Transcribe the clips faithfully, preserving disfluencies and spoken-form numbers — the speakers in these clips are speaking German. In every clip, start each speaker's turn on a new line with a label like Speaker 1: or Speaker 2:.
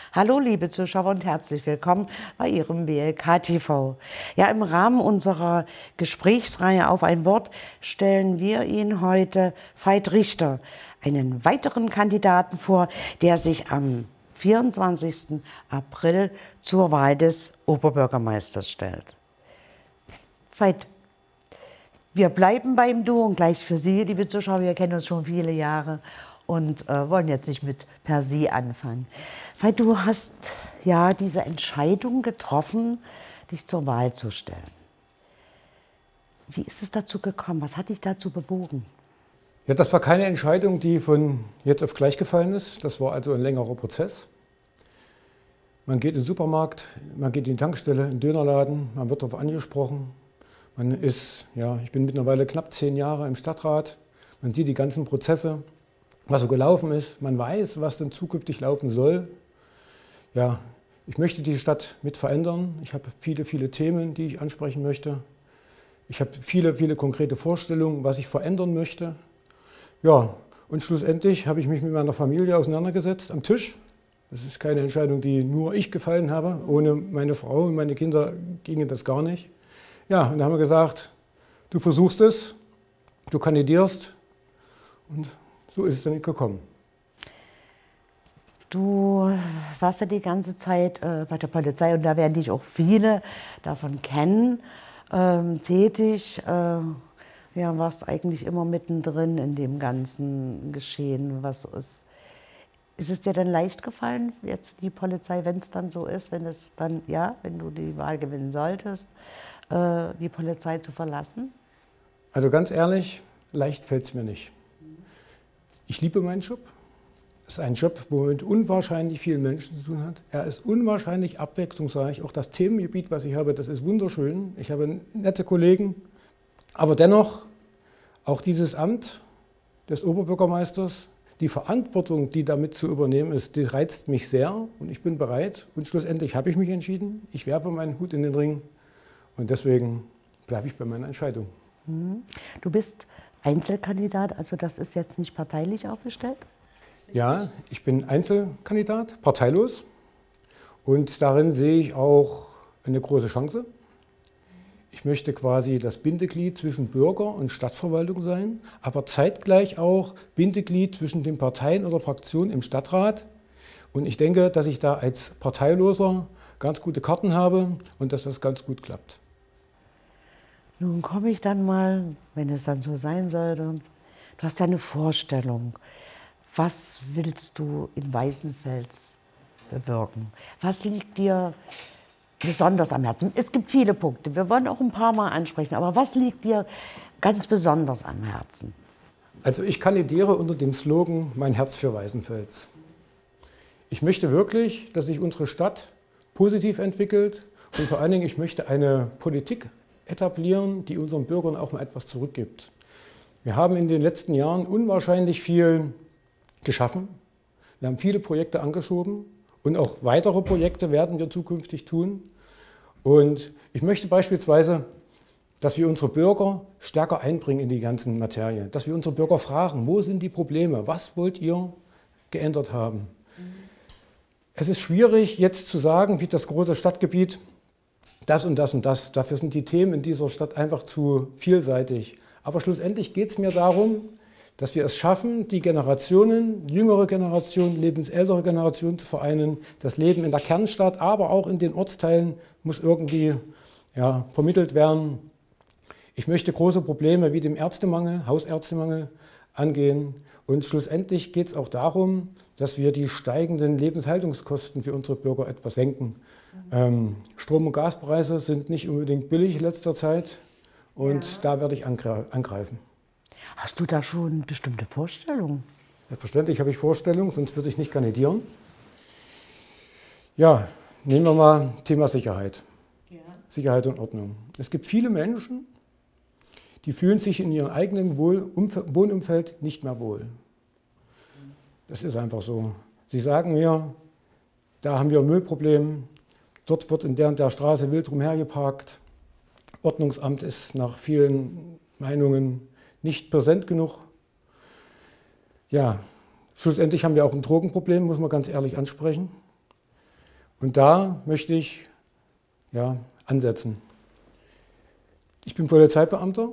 Speaker 1: Hallo liebe Zuschauer und herzlich willkommen bei Ihrem B L K T V. Ja, im Rahmen unserer Gesprächsreihe auf ein Wort stellen wir Ihnen heute Veit Richter, einen weiteren Kandidaten vor, der sich am vierundzwanzigsten April zur Wahl des Oberbürgermeisters stellt. Veit, wir bleiben beim Du und gleich für Sie, liebe Zuschauer, wir kennen uns schon viele Jahre und äh, wollen jetzt nicht mit per Sie anfangen. Weil du hast ja diese Entscheidung getroffen, dich zur Wahl zu stellen. Wie ist es dazu gekommen? Was hat dich dazu bewogen?
Speaker 2: Ja, das war keine Entscheidung, die von jetzt auf gleich gefallen ist. Das war also ein längerer Prozess. Man geht in den Supermarkt, man geht in die Tankstelle, in den Dönerladen, man wird darauf angesprochen. Man ist, ja, ich bin mittlerweile knapp zehn Jahre im Stadtrat. Man sieht die ganzen Prozesse, was so gelaufen ist. Man weiß, was denn zukünftig laufen soll. Ja, ich möchte die Stadt mit verändern. Ich habe viele, viele Themen, die ich ansprechen möchte. Ich habe viele, viele konkrete Vorstellungen, was ich verändern möchte. Ja, und schlussendlich habe ich mich mit meiner Familie auseinandergesetzt am Tisch. Das ist keine Entscheidung, die nur ich gefallen habe. Ohne meine Frau und meine Kinder ginge das gar nicht. Ja, und da haben wir gesagt, du versuchst es, du kandidierst und so ist es dann gekommen.
Speaker 1: Du warst ja die ganze Zeit äh, bei der Polizei und da werden dich auch viele davon kennen, ähm, tätig. Äh, ja, warst eigentlich immer mittendrin in dem ganzen Geschehen, was ist. Ist es dir denn leicht gefallen, jetzt die Polizei, wenn es dann so ist, wenn es dann, ja, wenn du die Wahl gewinnen solltest, äh, die Polizei zu verlassen?
Speaker 2: Also ganz ehrlich, leicht fällt es mir nicht. Ich liebe meinen Job. Es ist ein Job, wo man mit unwahrscheinlich vielen Menschen zu tun hat. Er ist unwahrscheinlich abwechslungsreich. Auch das Themengebiet, was ich habe, das ist wunderschön. Ich habe nette Kollegen. Aber dennoch, auch dieses Amt des Oberbürgermeisters, die Verantwortung, die damit zu übernehmen ist, die reizt mich sehr. Und ich bin bereit. Und schlussendlich habe ich mich entschieden. Ich werfe meinen Hut in den Ring. Und deswegen bleibe ich bei meiner Entscheidung.
Speaker 1: Du bist Einzelkandidat, also das ist jetzt nicht parteilich aufgestellt?
Speaker 2: Ja, ich bin Einzelkandidat, parteilos. Und darin sehe ich auch eine große Chance. Ich möchte quasi das Bindeglied zwischen Bürger und Stadtverwaltung sein, aber zeitgleich auch Bindeglied zwischen den Parteien oder Fraktionen im Stadtrat. Und ich denke, dass ich da als Parteiloser ganz gute Karten habe und dass das ganz gut klappt.
Speaker 1: Nun komme ich dann mal, wenn es dann so sein sollte, du hast ja eine Vorstellung. Was willst du in Weißenfels bewirken? Was liegt dir besonders am Herzen? Es gibt viele Punkte, wir wollen auch ein paar Mal ansprechen, aber was liegt dir ganz besonders am Herzen?
Speaker 2: Also ich kandidiere unter dem Slogan Mein Herz für Weißenfels. Ich möchte wirklich, dass sich unsere Stadt positiv entwickelt und vor allen Dingen, ich möchte eine Politik etablieren, die unseren Bürgern auch mal etwas zurückgibt. Wir haben in den letzten Jahren unwahrscheinlich viel geschaffen. Wir haben viele Projekte angeschoben und auch weitere Projekte werden wir zukünftig tun. Und ich möchte beispielsweise, dass wir unsere Bürger stärker einbringen in die ganzen Materien, dass wir unsere Bürger fragen, wo sind die Probleme, was wollt ihr geändert haben? Mhm. Es ist schwierig jetzt zu sagen, wie das große Stadtgebiet, das und das und das, dafür sind die Themen in dieser Stadt einfach zu vielseitig. Aber schlussendlich geht es mir darum, dass wir es schaffen, die Generationen, jüngere Generationen, lebensältere Generationen zu vereinen. Das Leben in der Kernstadt, aber auch in den Ortsteilen muss irgendwie ja, vermittelt werden. Ich möchte große Probleme wie dem Ärztemangel, Hausärztemangel angehen. Und schlussendlich geht es auch darum, dass wir die steigenden Lebenshaltungskosten für unsere Bürger etwas senken. Mhm. Ähm, Strom- und Gaspreise sind nicht unbedingt billig in letzter Zeit und ja. Da werde ich angreifen.
Speaker 1: Hast du da schon bestimmte Vorstellungen?
Speaker 2: Selbstverständlich habe ich Vorstellungen, sonst würde ich nicht kandidieren. Ja, nehmen wir mal Thema Sicherheit. Ja. Sicherheit und Ordnung. Es gibt viele Menschen, die fühlen sich in ihrem eigenen Wohnumfeld nicht mehr wohl. Das ist einfach so. Sie sagen mir, da haben wir ein Müllproblem, dort wird in der und der Straße wild rumhergeparkt. Ordnungsamt ist nach vielen Meinungen nicht präsent genug. Ja, schlussendlich haben wir auch ein Drogenproblem, muss man ganz ehrlich ansprechen. Und da möchte ich ja, ansetzen. Ich bin Polizeibeamter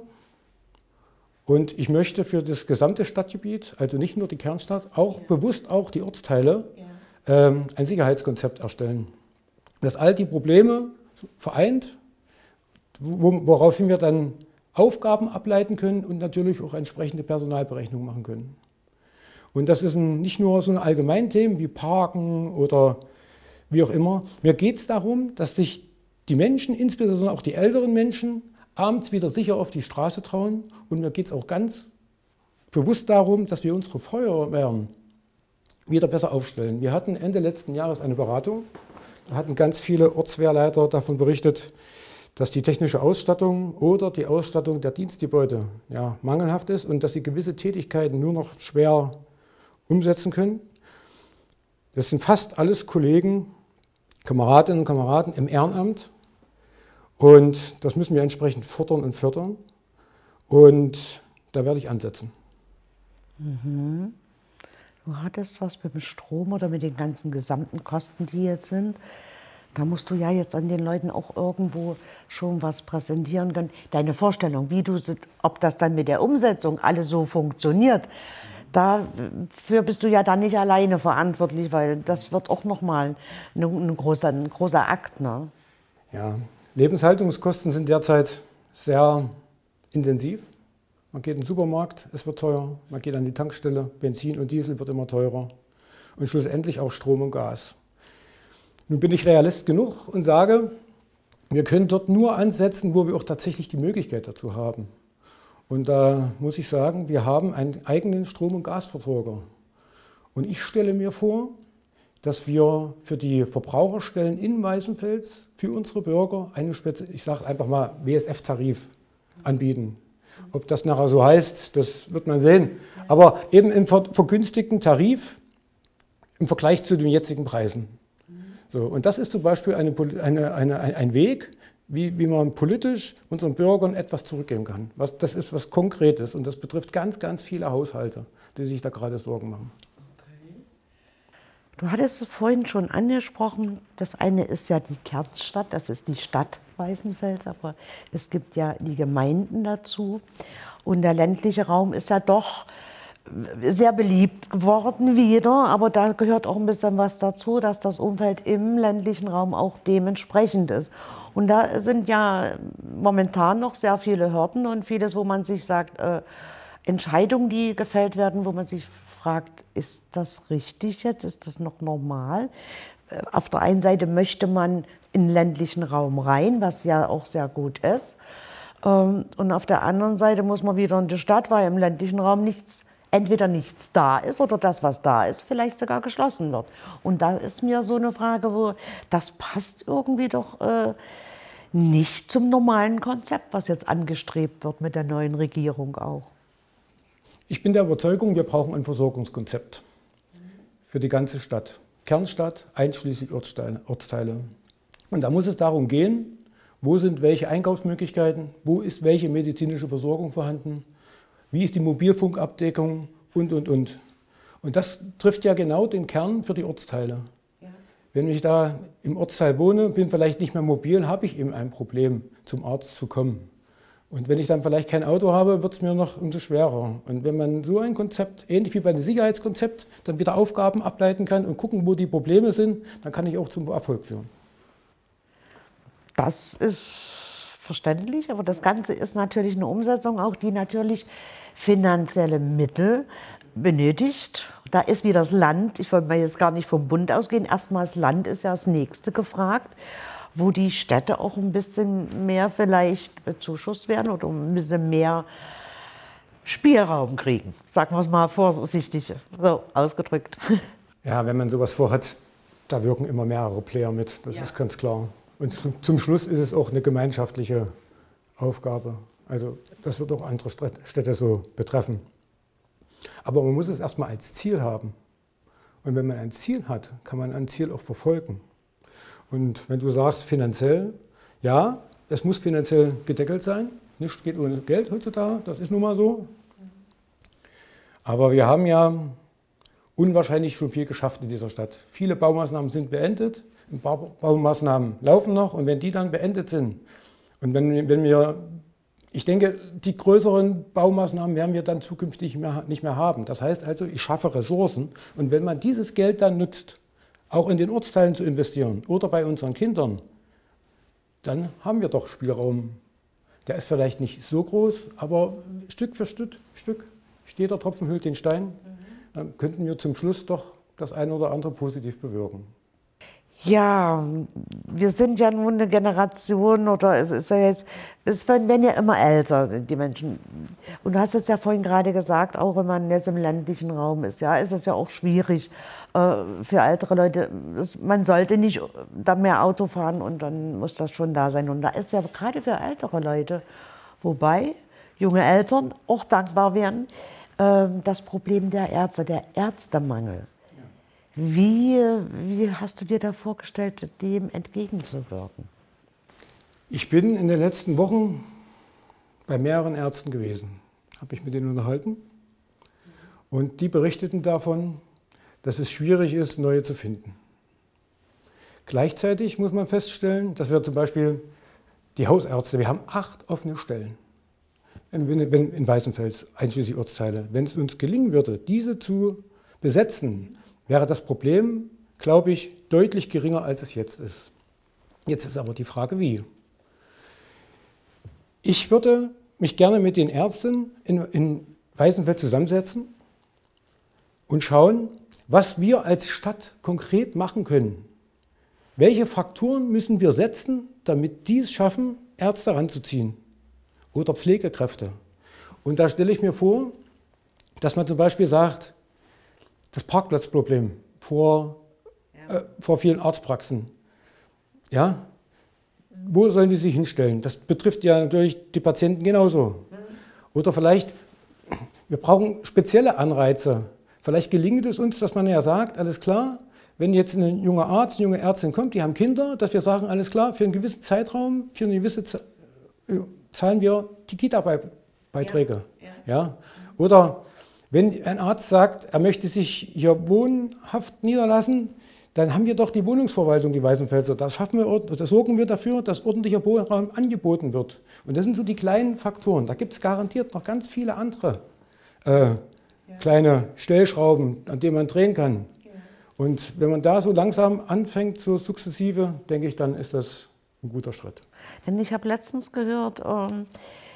Speaker 2: und ich möchte für das gesamte Stadtgebiet, also nicht nur die Kernstadt, auch ja. bewusst auch die Ortsteile, ja. ähm, ein Sicherheitskonzept erstellen. Das all die Probleme vereint, wo, woraufhin wir dann Aufgaben ableiten können und natürlich auch entsprechende Personalberechnungen machen können. Und das ist ein, nicht nur so ein Allgemeinthemen wie Parken oder wie auch immer. Mir geht es darum, dass sich die Menschen, insbesondere auch die älteren Menschen, abends wieder sicher auf die Straße trauen. Und mir geht es auch ganz bewusst darum, dass wir unsere Feuerwehren wieder besser aufstellen. Wir hatten Ende letzten Jahres eine Beratung. Da hatten ganz viele Ortswehrleiter davon berichtet, dass die technische Ausstattung oder die Ausstattung der Dienstgebäude ja, mangelhaft ist und dass sie gewisse Tätigkeiten nur noch schwer umsetzen können. Das sind fast alles Kollegen, Kameradinnen und Kameraden im Ehrenamt. Und das müssen wir entsprechend fordern und fördern. Und da werde ich ansetzen.
Speaker 1: Mhm. Du hattest was mit dem Strom oder mit den ganzen gesamten Kosten, die jetzt sind. Da musst du ja jetzt an den Leuten auch irgendwo schon was präsentieren können. Deine Vorstellung, wie du, ob das dann mit der Umsetzung alles so funktioniert, dafür bist du ja dann nicht alleine verantwortlich, weil das wird auch nochmal ein, ein, großer, ein großer Akt. Ne?
Speaker 2: Ja, Lebenshaltungskosten sind derzeit sehr intensiv. Man geht in den Supermarkt, es wird teuer. Man geht an die Tankstelle, Benzin und Diesel wird immer teurer. Und schlussendlich auch Strom und Gas. Nun bin ich Realist genug und sage, wir können dort nur ansetzen, wo wir auch tatsächlich die Möglichkeit dazu haben. Und da muss ich sagen, wir haben einen eigenen Strom- und Gasversorger. Und ich stelle mir vor, dass wir für die Verbraucherstellen in Weißenfels für unsere Bürger einen, ich sage einfach mal, W S F-Tarif anbieten. Ob das nachher so heißt, das wird man sehen. Aber eben im vergünstigten Tarif im Vergleich zu den jetzigen Preisen. So, und das ist zum Beispiel eine, eine, eine, ein Weg, wie, wie man politisch unseren Bürgern etwas zurückgeben kann. Was, das ist was Konkretes und das betrifft ganz, ganz viele Haushalte, die sich da gerade Sorgen machen.
Speaker 1: Okay. Du hattest es vorhin schon angesprochen, das eine ist ja die Kernstadt, das ist die Stadt Weißenfels, aber es gibt ja die Gemeinden dazu. Und der ländliche Raum ist ja doch sehr beliebt geworden wieder, aber da gehört auch ein bisschen was dazu, dass das Umfeld im ländlichen Raum auch dementsprechend ist. Und da sind ja momentan noch sehr viele Hürden und vieles, wo man sich sagt, äh, Entscheidungen, die gefällt werden, wo man sich fragt, ist das richtig jetzt, ist das noch normal? Äh, auf der einen Seite möchte man in den ländlichen Raum rein, was ja auch sehr gut ist. Ähm, und auf der anderen Seite muss man wieder in die Stadt, weil im ländlichen Raum nichts entweder nichts da ist oder das, was da ist, vielleicht sogar geschlossen wird. Und da ist mir so eine Frage, wo das passt irgendwie doch äh, nicht zum normalen Konzept, was jetzt angestrebt wird mit der neuen Regierung auch.
Speaker 2: Ich bin der Überzeugung, wir brauchen ein Versorgungskonzept für die ganze Stadt. Kernstadt einschließlich Ortsteile. Ortsteile. Und da muss es darum gehen, wo sind welche Einkaufsmöglichkeiten, wo ist welche medizinische Versorgung vorhanden, wie ist die Mobilfunkabdeckung und, und, und. Und das trifft ja genau den Kern für die Ortsteile. Ja. Wenn ich da im Ortsteil wohne, bin vielleicht nicht mehr mobil, habe ich eben ein Problem, zum Arzt zu kommen. Und wenn ich dann vielleicht kein Auto habe, wird es mir noch umso schwerer. Und wenn man so ein Konzept, ähnlich wie bei einem Sicherheitskonzept, dann wieder Aufgaben ableiten kann und gucken, wo die Probleme sind, dann kann ich auch zum Erfolg führen.
Speaker 1: Das ist verständlich, aber das Ganze ist natürlich eine Umsetzung auch, die natürlich finanzielle Mittel benötigt. Da ist wieder das Land, ich wollte mal jetzt gar nicht vom Bund ausgehen, erstmal das Land ist ja das Nächste gefragt, wo die Städte auch ein bisschen mehr vielleicht bezuschusst werden oder ein bisschen mehr Spielraum kriegen. Sagen wir es mal vorsichtig, so ausgedrückt.
Speaker 2: Ja, wenn man sowas vorhat, da wirken immer mehrere Player mit, das ja. ist ganz klar. Und zum Schluss ist es auch eine gemeinschaftliche Aufgabe. Also das wird auch andere Städte so betreffen. Aber man muss es erstmal als Ziel haben. Und wenn man ein Ziel hat, kann man ein Ziel auch verfolgen. Und wenn du sagst finanziell, ja, es muss finanziell gedeckelt sein. Nichts geht ohne Geld heutzutage, das ist nun mal so. Aber wir haben ja unwahrscheinlich schon viel geschafft in dieser Stadt. Viele Baumaßnahmen sind beendet, ein paar Baumaßnahmen laufen noch und wenn die dann beendet sind und wenn, wenn wir, ich denke, die größeren Baumaßnahmen werden wir dann zukünftig mehr, nicht mehr haben. Das heißt also, ich schaffe Ressourcen und wenn man dieses Geld dann nutzt, auch in den Ortsteilen zu investieren oder bei unseren Kindern, dann haben wir doch Spielraum. Der ist vielleicht nicht so groß, aber Stück für Stück, Stück steht der Tropfen hüllt den Stein. Dann könnten wir zum Schluss doch das eine oder andere positiv bewirken.
Speaker 1: Ja, wir sind ja nun eine Generation, oder es ist ja jetzt, es werden ja immer älter, die Menschen. Und du hast es ja vorhin gerade gesagt, auch wenn man jetzt im ländlichen Raum ist, ja, ist es ja auch schwierig äh, für ältere Leute. Es, man sollte nicht da mehr Auto fahren und dann muss das schon da sein. Und da ist ja gerade für ältere Leute, wobei junge Eltern auch dankbar wären, äh, das Problem der Ärzte, der Ärztemangel. Wie, wie hast du dir da vorgestellt, dem entgegenzuwirken?
Speaker 2: Ich bin in den letzten Wochen bei mehreren Ärzten gewesen, habe mich mit denen unterhalten und die berichteten davon, dass es schwierig ist, neue zu finden. Gleichzeitig muss man feststellen, dass wir zum Beispiel die Hausärzte, wir haben acht offene Stellen in, in, in Weißenfels, einschließlich Ortsteile. Wenn es uns gelingen würde, diese zu besetzen, wäre das Problem, glaube ich, deutlich geringer, als es jetzt ist. Jetzt ist aber die Frage, wie. Ich würde mich gerne mit den Ärzten in, in Weißenfels zusammensetzen und schauen, was wir als Stadt konkret machen können. Welche Faktoren müssen wir setzen, damit die es schaffen, Ärzte ranzuziehen oder Pflegekräfte. Und da stelle ich mir vor, dass man zum Beispiel sagt, das Parkplatzproblem vor, ja. äh, vor vielen Arztpraxen. Ja? Wo sollen die sich hinstellen? Das betrifft ja natürlich die Patienten genauso. Mhm. Oder vielleicht, wir brauchen spezielle Anreize. Vielleicht gelingt es uns, dass man ja sagt, alles klar, wenn jetzt ein junger Arzt, eine junge Ärztin kommt, die haben Kinder, dass wir sagen, alles klar, für einen gewissen Zeitraum, für eine gewisse Ze zahlen wir die Kita-Beiträge. Ja. Ja. Ja? Oder wenn ein Arzt sagt, er möchte sich hier wohnhaft niederlassen, dann haben wir doch die Wohnungsverwaltung, die Weißenfelser. Da, schaffen wir, da sorgen wir dafür, dass ordentlicher Wohnraum angeboten wird. Und das sind so die kleinen Faktoren. Da gibt es garantiert noch ganz viele andere äh, ja. kleine Stellschrauben, an denen man drehen kann. Ja. Und wenn man da so langsam anfängt, so sukzessive, denke ich, dann ist das ein guter Schritt.
Speaker 1: Denn ich habe letztens gehört, ähm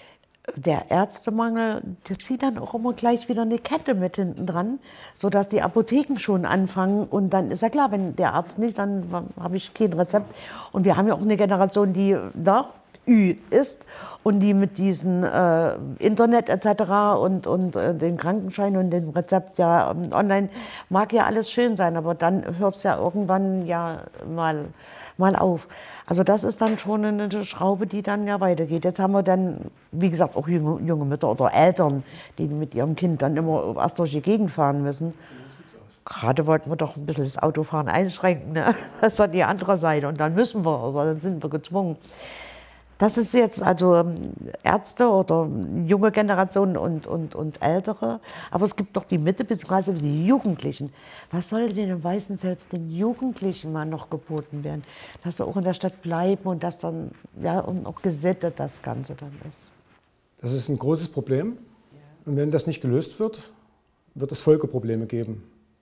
Speaker 1: der Ärztemangel, der zieht dann auch immer gleich wieder eine Kette mit hinten dran, sodass die Apotheken schon anfangen. Und dann ist ja klar, wenn der Arzt nicht, dann habe ich kein Rezept. Und wir haben ja auch eine Generation, die doch Ü ist und die mit diesem äh, Internet et cetera und, und äh, den Krankenschein und dem Rezept ja ähm, online, mag ja alles schön sein, aber dann hört es ja irgendwann ja mal, mal auf. Also das ist dann schon eine Schraube, die dann ja weitergeht. Jetzt haben wir dann, wie gesagt, auch junge, junge Mütter oder Eltern, die mit ihrem Kind dann immer erst durch die Gegend fahren müssen. Gerade wollten wir doch ein bisschen das Autofahren einschränken, ne? Das ist dann die andere Seite und dann müssen wir, oder dann sind wir gezwungen. Das ist jetzt also Ärzte oder junge Generationen und, und, und Ältere. Aber es gibt doch die Mitte bzw. die Jugendlichen. Was soll denn in Weißenfels den Jugendlichen mal noch geboten werden? Dass sie auch in der Stadt bleiben und dass dann ja und auch gesittet das Ganze dann ist.
Speaker 2: Das ist ein großes Problem. Und wenn das nicht gelöst wird, wird es Folgeprobleme geben.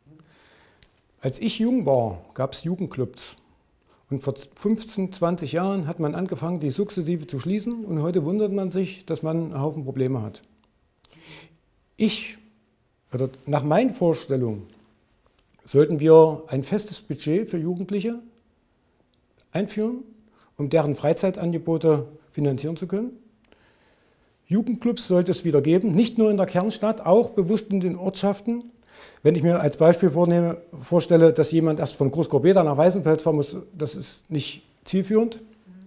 Speaker 2: Als ich jung war, gab es Jugendclubs. Und vor fünfzehn, zwanzig Jahren hat man angefangen, die sukzessive zu schließen und heute wundert man sich, dass man einen Haufen Probleme hat. Ich, oder nach meinen Vorstellungen, sollten wir ein festes Budget für Jugendliche einführen, um deren Freizeitangebote finanzieren zu können. Jugendclubs sollte es wieder geben, nicht nur in der Kernstadt, auch bewusst in den Ortschaften. Wenn ich mir als Beispiel vornehme, vorstelle, dass jemand erst von Großkorbeda nach Weißenfels fahren muss, das ist nicht zielführend.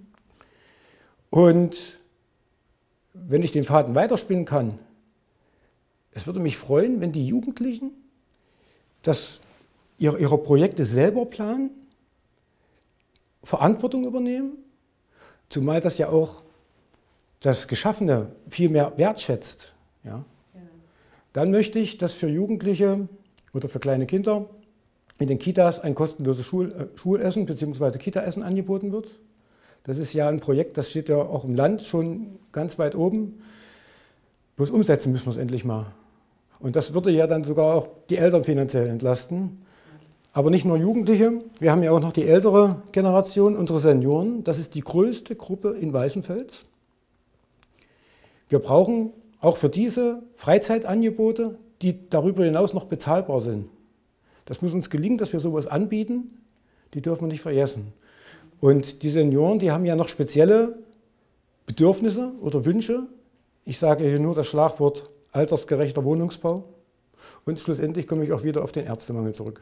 Speaker 2: Und wenn ich den Faden weiterspinnen kann, es würde mich freuen, wenn die Jugendlichen das, ihre, ihre Projekte selber planen, Verantwortung übernehmen, zumal das ja auch das Geschaffene viel mehr wertschätzt. Ja? Dann möchte ich, dass für Jugendliche oder für kleine Kinder in den Kitas ein kostenloses Schul äh, Schulessen bzw. Kitaessen angeboten wird. Das ist ja ein Projekt, das steht ja auch im Land schon ganz weit oben. Bloß umsetzen müssen wir es endlich mal. Und das würde ja dann sogar auch die Eltern finanziell entlasten. Aber nicht nur Jugendliche, wir haben ja auch noch die ältere Generation, unsere Senioren. Das ist die größte Gruppe in Weißenfels. Wir brauchen auch für diese Freizeitangebote, die darüber hinaus noch bezahlbar sind. Das muss uns gelingen, dass wir sowas anbieten. Die dürfen wir nicht vergessen. Und die Senioren, die haben ja noch spezielle Bedürfnisse oder Wünsche. Ich sage hier nur das Schlagwort altersgerechter Wohnungsbau. Und schlussendlich komme ich auch wieder auf den Ärztemangel zurück.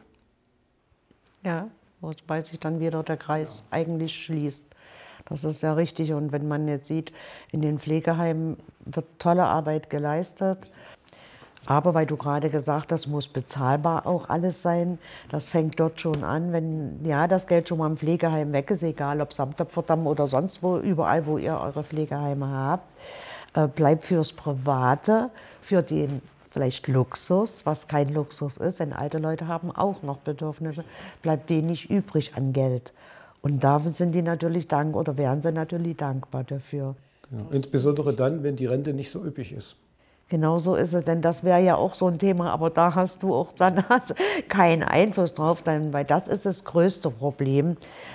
Speaker 1: Ja, wobei sich dann wieder der Kreis ja. eigentlich schließt. Das ist ja richtig. Und wenn man jetzt sieht, in den Pflegeheimen wird tolle Arbeit geleistet. Aber weil du gerade gesagt hast, muss bezahlbar auch alles sein. Das fängt dort schon an, wenn ja das Geld schon mal im Pflegeheim weg ist, egal ob Samtopferdamm oder sonst wo, überall, wo ihr eure Pflegeheime habt, äh, bleibt fürs Private, für den vielleicht Luxus, was kein Luxus ist, denn alte Leute haben auch noch Bedürfnisse, bleibt wenig übrig an Geld. Und da sind die natürlich dankbar oder wären sie natürlich dankbar dafür.
Speaker 2: Genau. Insbesondere dann, wenn die Rente nicht so üppig ist.
Speaker 1: Genau so ist es, denn das wäre ja auch so ein Thema, aber da hast du auch dann keinen Einfluss drauf, denn, weil das ist das größte Problem.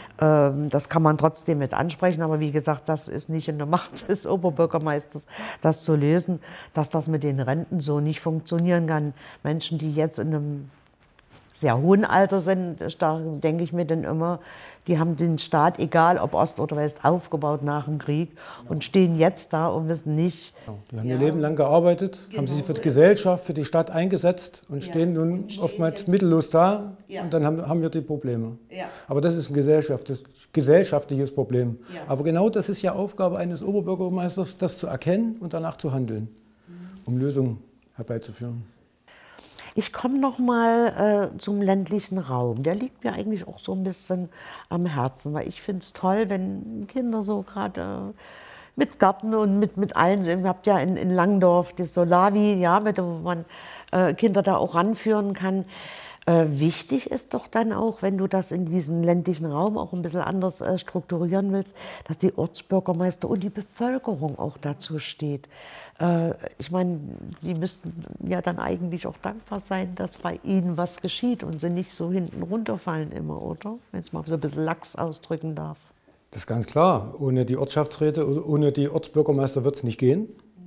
Speaker 1: Das kann man trotzdem mit ansprechen, aber wie gesagt, das ist nicht in der Macht des Oberbürgermeisters, das zu lösen, dass das mit den Renten so nicht funktionieren kann. Menschen, die jetzt in einem sehr hohen Alter sind, da denke ich mir dann immer, die haben den Staat, egal ob Ost oder West, aufgebaut nach dem Krieg und stehen jetzt da und wissen nicht.
Speaker 2: Die haben ja. ihr Leben lang gearbeitet, genau, haben sich für die Gesellschaft, für die Stadt eingesetzt und ja. stehen nun und stehen oftmals mittellos da ja. und dann haben, haben wir die Probleme. Ja. Aber das ist ein Gesellschaft, das gesellschaftliches Problem. Ja. Aber genau das ist ja Aufgabe eines Oberbürgermeisters, das zu erkennen und danach zu handeln, mhm. um Lösungen herbeizuführen.
Speaker 1: Ich komme noch mal äh, zum ländlichen Raum. Der liegt mir eigentlich auch so ein bisschen am Herzen, weil ich finde es toll, wenn Kinder so gerade äh, mit Garten und mit, mit allen sind. Ihr habt ja in, in Langdorf das Solavi, ja, mit, wo man äh, Kinder da auch ranführen kann. Äh, wichtig ist doch dann auch, wenn du das in diesen ländlichen Raum auch ein bisschen anders äh, strukturieren willst, dass die Ortsbürgermeister und die Bevölkerung auch dazu steht. Äh, ich meine, die müssten ja dann eigentlich auch dankbar sein, dass bei ihnen was geschieht und sie nicht so hinten runterfallen immer, oder? Wenn ich es mal so ein bisschen lax ausdrücken darf.
Speaker 2: Das ist ganz klar. Ohne die Ortschaftsräte, ohne die Ortsbürgermeister wird es nicht gehen.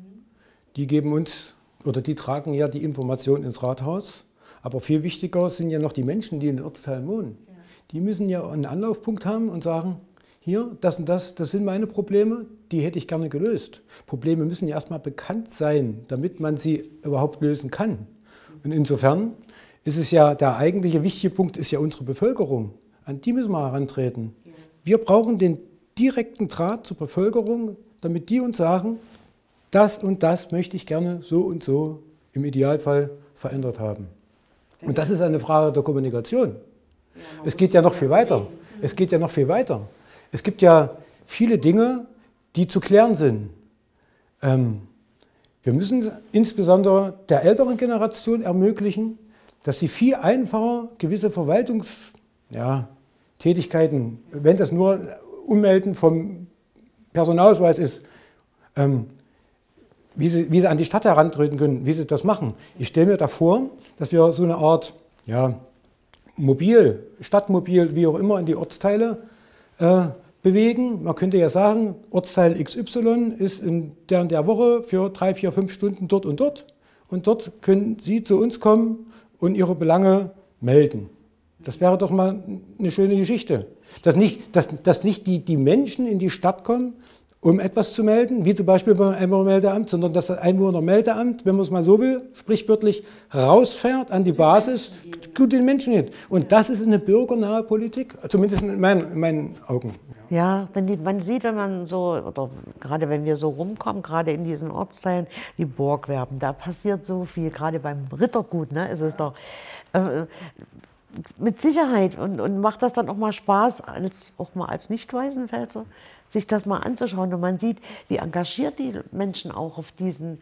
Speaker 2: Die geben uns, oder die tragen ja die Information ins Rathaus. Aber viel wichtiger sind ja noch die Menschen, die in den Ortsteilen wohnen. Ja. Die müssen ja einen Anlaufpunkt haben und sagen, hier, das und das, das sind meine Probleme, die hätte ich gerne gelöst. Probleme müssen ja erstmal bekannt sein, damit man sie überhaupt lösen kann. Und insofern ist es ja, der eigentliche wichtige Punkt ist ja unsere Bevölkerung. An die müssen wir herantreten. Ja. Wir brauchen den direkten Draht zur Bevölkerung, damit die uns sagen, das und das möchte ich gerne so und so im Idealfall verändert haben. Und das ist eine Frage der Kommunikation. Ja, es geht ja noch viel weiter. Es geht ja noch viel weiter. Es gibt ja viele Dinge, die zu klären sind. Ähm, wir müssen insbesondere der älteren Generation ermöglichen, dass sie viel einfacher gewisse Verwaltungstätigkeiten, ja, wenn das nur Ummelden vom Personalausweis ist, ähm, Wie sie, wie sie an die Stadt herantreten können, wie sie das machen. Ich stelle mir da vor, dass wir so eine Art ja, Mobil, Stadtmobil, wie auch immer, in die Ortsteile äh, bewegen. Man könnte ja sagen, Ortsteil X Y ist in der und der Woche für drei, vier, fünf Stunden dort und dort. Und dort können Sie zu uns kommen und Ihre Belange melden. Das wäre doch mal eine schöne Geschichte. Dass nicht, dass, dass nicht die, die Menschen in die Stadt kommen, um etwas zu melden, wie zum Beispiel beim Einwohnermeldeamt, sondern dass das Einwohnermeldeamt, wenn man es mal so will, sprichwörtlich rausfährt an die Basis, gut den Menschen hin. Und das ist eine bürgernahe Politik, zumindest in meinen, in meinen Augen.
Speaker 1: Ja, denn die, man sieht, wenn man so, oder gerade wenn wir so rumkommen, gerade in diesen Ortsteilen wie Borgwerben, da passiert so viel, gerade beim Rittergut, ne, ist es doch. Äh, mit Sicherheit und, und macht das dann auch mal Spaß, als, auch mal als Nicht-Weißenfelser, sich das mal anzuschauen. Und man sieht, wie engagiert die Menschen auch auf diesen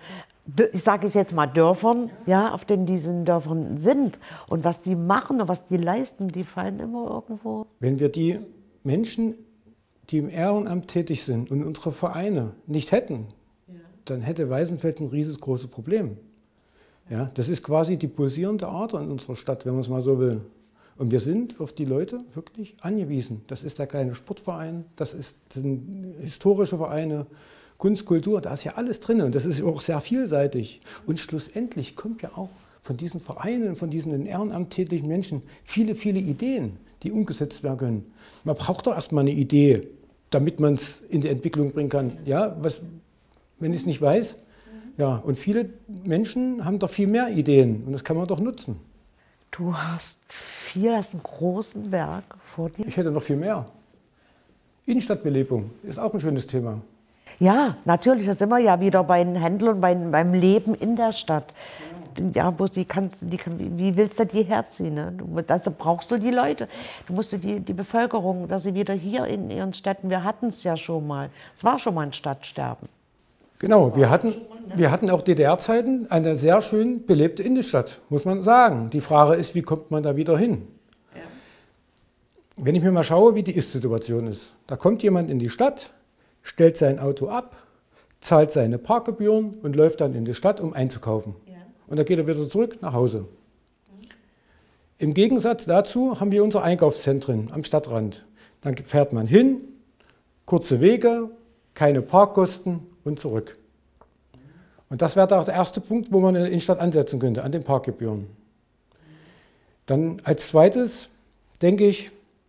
Speaker 1: ich sage jetzt mal Dörfern, ja, auf denen diesen Dörfern sind und was die machen und was die leisten, die fallen immer irgendwo.
Speaker 2: Wenn wir die Menschen, die im Ehrenamt tätig sind und unsere Vereine nicht hätten, ja, dann hätte Weißenfels ein riesengroßes Problem. Ja, das ist quasi die pulsierende Ader in unserer Stadt, wenn man es mal so will. Und wir sind auf die Leute wirklich angewiesen. Das ist der kleine Sportverein, das ist sind historische Vereine, Kunst, Kultur, da ist ja alles drin und das ist auch sehr vielseitig. Und schlussendlich kommt ja auch von diesen Vereinen, von diesen in Ehrenamt tätigen Menschen viele, viele Ideen, die umgesetzt werden können. Man braucht doch erstmal eine Idee, damit man es in die Entwicklung bringen kann. Ja, was, wenn ich es nicht weiß. Ja, und viele Menschen haben doch viel mehr Ideen und das kann man doch nutzen.
Speaker 1: Du hast viel, hast einen großen Berg vor dir.
Speaker 2: Ich hätte noch viel mehr. Innenstadtbelebung ist auch ein schönes Thema.
Speaker 1: Ja, natürlich, da sind wir ja wieder bei den Händlern, beim, beim Leben in der Stadt. Ja, wo die kannst, die, wie willst du die herziehen? Ne? Also brauchst du die Leute. Du musst die, die Bevölkerung, dass sie wieder hier in ihren Städten, wir hatten es ja schon mal, es war schon mal ein Stadtsterben.
Speaker 2: Genau, wir hatten, wir hatten auch D D R-Zeiten eine sehr schön belebte Innenstadt, muss man sagen. Die Frage ist, wie kommt man da wieder hin? Ja. Wenn ich mir mal schaue, wie die Ist-Situation ist. Da kommt jemand in die Stadt, stellt sein Auto ab, zahlt seine Parkgebühren und läuft dann in die Stadt, um einzukaufen. Ja. Und dann geht er wieder zurück nach Hause. Mhm. Im Gegensatz dazu haben wir unsere Einkaufszentren am Stadtrand. Dann fährt man hin, kurze Wege, keine Parkkosten und zurück. Und das wäre auch der erste Punkt, wo man in der Innenstadt ansetzen könnte, an den Parkgebühren. Dann als zweites denke ich,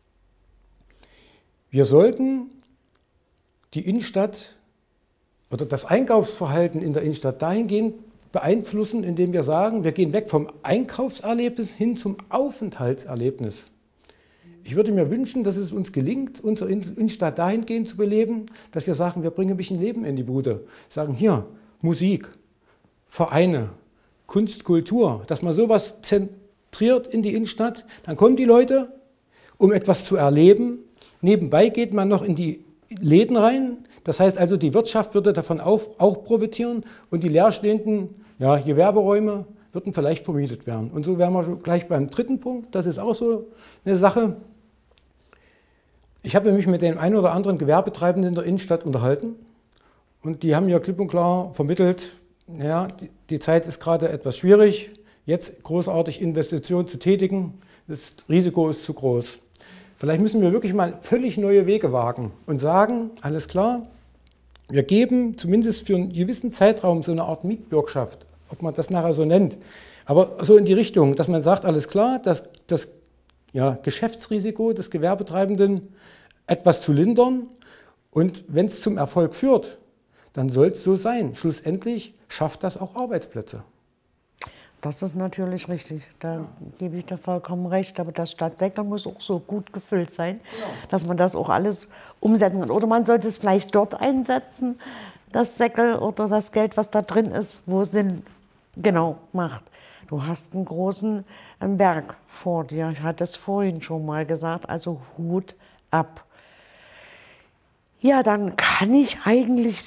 Speaker 2: wir sollten die Innenstadt oder das Einkaufsverhalten in der Innenstadt dahingehend beeinflussen, indem wir sagen, wir gehen weg vom Einkaufserlebnis hin zum Aufenthaltserlebnis. Ich würde mir wünschen, dass es uns gelingt, unsere Innenstadt dahingehend zu beleben, dass wir sagen, wir bringen ein bisschen Leben in die Bude. Sagen hier Musik, Vereine, Kunst, Kultur, dass man sowas zentriert in die Innenstadt. Dann kommen die Leute, um etwas zu erleben. Nebenbei geht man noch in die Läden rein. Das heißt also, die Wirtschaft würde davon auch, auch profitieren und die leerstehenden ja, Gewerberäume würden vielleicht vermietet werden. Und so wären wir schon gleich beim dritten Punkt. Das ist auch so eine Sache. Ich habe mich mit dem einen oder anderen Gewerbetreibenden in der Innenstadt unterhalten und die haben mir klipp und klar vermittelt, ja, die, die Zeit ist gerade etwas schwierig, jetzt großartig Investitionen zu tätigen, das Risiko ist zu groß. Vielleicht müssen wir wirklich mal völlig neue Wege wagen und sagen, alles klar, wir geben zumindest für einen gewissen Zeitraum so eine Art Mietbürgschaft, ob man das nachher so nennt, aber so in die Richtung, dass man sagt, alles klar, dass das ja, Geschäftsrisiko des Gewerbetreibenden etwas zu lindern und wenn es zum Erfolg führt, dann soll es so sein. Schlussendlich schafft das auch Arbeitsplätze.
Speaker 1: Das ist natürlich richtig, da ja. gebe ich dir vollkommen recht, aber das Stadtsektor muss auch so gut gefüllt sein, genau, dass man das auch alles umsetzen kann. Oder man sollte es vielleicht dort einsetzen, das Säckel oder das Geld, was da drin ist, wo es Sinn genau macht. Du hast einen großen Berg vor dir, ich hatte es vorhin schon mal gesagt, also Hut ab. Ja, dann kann ich eigentlich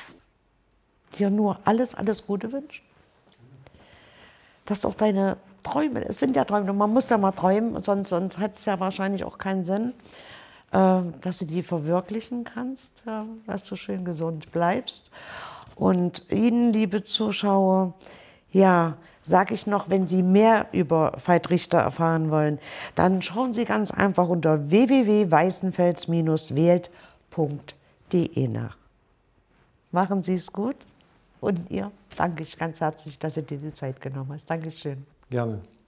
Speaker 1: dir nur alles, alles Gute wünschen. Dass auch deine Träume, es sind ja Träume, man muss ja mal träumen, sonst, sonst hat es ja wahrscheinlich auch keinen Sinn, äh, dass du die verwirklichen kannst, ja, dass du schön gesund bleibst. Und Ihnen, liebe Zuschauer, ja, sage ich noch, wenn Sie mehr über Veit Richter erfahren wollen, dann schauen Sie ganz einfach unter w w w punkt weißenfels Bindestrich wählt punkt de nach. Machen Sie es gut und ihr danke ich ganz herzlich, dass du dir die Zeit genommen hast. Dankeschön.
Speaker 2: Gerne.